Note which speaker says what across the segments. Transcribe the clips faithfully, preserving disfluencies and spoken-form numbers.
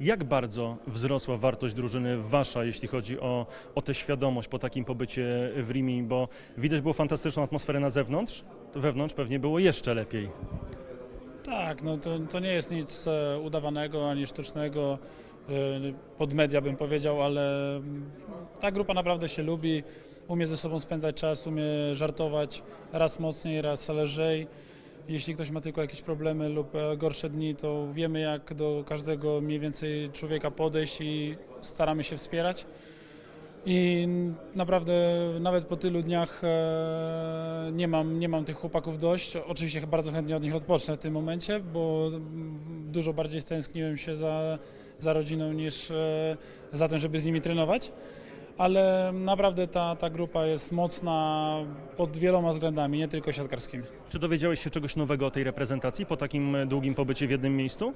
Speaker 1: Jak bardzo wzrosła wartość drużyny wasza, jeśli chodzi o, o tę świadomość po takim pobycie w Rimini, bo widać było fantastyczną atmosferę na zewnątrz, to wewnątrz pewnie było jeszcze lepiej.
Speaker 2: Tak, no to, to nie jest nic e, udawanego ani sztucznego, e, pod media bym powiedział, ale mm, ta grupa naprawdę się lubi, umie ze sobą spędzać czas, umie żartować raz mocniej, raz lżej. Jeśli ktoś ma tylko jakieś problemy lub e, gorsze dni, to wiemy, jak do każdego mniej więcej człowieka podejść i staramy się wspierać. I naprawdę nawet po tylu dniach e, nie mam, nie mam tych chłopaków dość. Oczywiście bardzo chętnie od nich odpocznę w tym momencie, bo dużo bardziej stęskniłem się za, za rodziną niż e, za tym, żeby z nimi trenować. Ale naprawdę ta, ta grupa jest mocna pod wieloma względami, nie tylko siatkarskimi.
Speaker 1: Czy dowiedziałeś się czegoś nowego o tej reprezentacji po takim długim pobycie w jednym miejscu?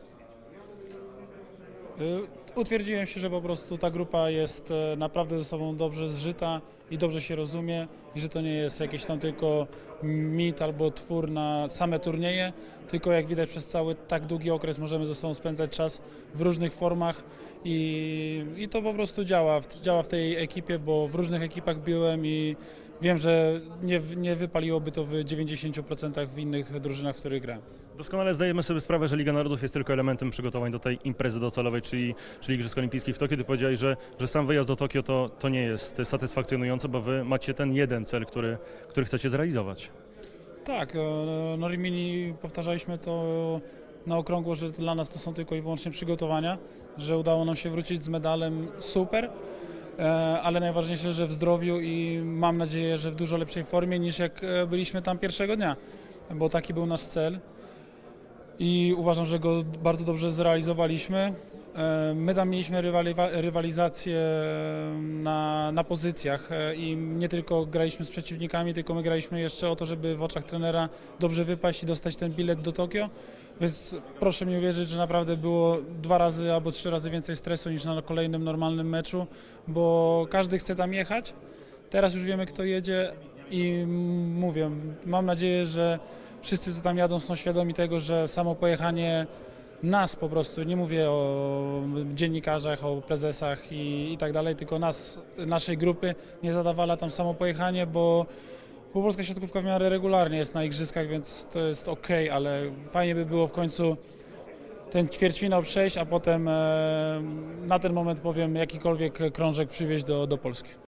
Speaker 2: Y, Utwierdziłem się, że po prostu ta grupa jest e, naprawdę ze sobą dobrze zżyta i dobrze się rozumie i że to nie jest jakiś tam tylko mit albo twór na same turnieje, tylko jak widać przez cały tak długi okres możemy ze sobą spędzać czas w różnych formach i, i to po prostu działa, działa w tej ekipie, bo w różnych ekipach byłem i wiem, że nie, nie wypaliłoby to w dziewięćdziesięciu procentach w innych drużynach, w których grałem.
Speaker 1: Doskonale zdajemy sobie sprawę, że Liga Narodów jest tylko elementem przygotowań do tej imprezy docelowej, czyli, czyli Igrzysk Olimpijskich w Tokio. Ty powiedziałeś, że, że sam wyjazd do Tokio to, to nie jest satysfakcjonujące, bo wy macie ten jeden cel, który, który chcecie zrealizować.
Speaker 2: Tak, e, no Rimini powtarzaliśmy to na okrągło, że dla nas to są tylko i wyłącznie przygotowania, że udało nam się wrócić z medalem, super, e, ale najważniejsze, że w zdrowiu i mam nadzieję, że w dużo lepszej formie niż jak e, byliśmy tam pierwszego dnia, bo taki był nasz cel i uważam, że go bardzo dobrze zrealizowaliśmy. E, My tam mieliśmy rywali- rywalizację na, na pozycjach e, i nie tylko graliśmy z przeciwnikami, tylko my graliśmy jeszcze o to, żeby w oczach trenera dobrze wypaść i dostać ten bilet do Tokio, więc proszę mi uwierzyć, że naprawdę było dwa razy albo trzy razy więcej stresu niż na kolejnym normalnym meczu, bo każdy chce tam jechać. Teraz już wiemy, kto jedzie i mówię, mam nadzieję, że wszyscy, co tam jadą, są świadomi tego, że samo pojechanie nas po prostu, nie mówię o dziennikarzach, o prezesach i, i tak dalej, tylko nas, naszej grupy nie zadawala tam samo pojechanie, bo, bo polska siatkówka w miarę regularnie jest na igrzyskach, więc to jest ok, ale fajnie by było w końcu ten ćwierćfinał przejść, a potem e, na ten moment powiem jakikolwiek krążek przywieźć do, do Polski.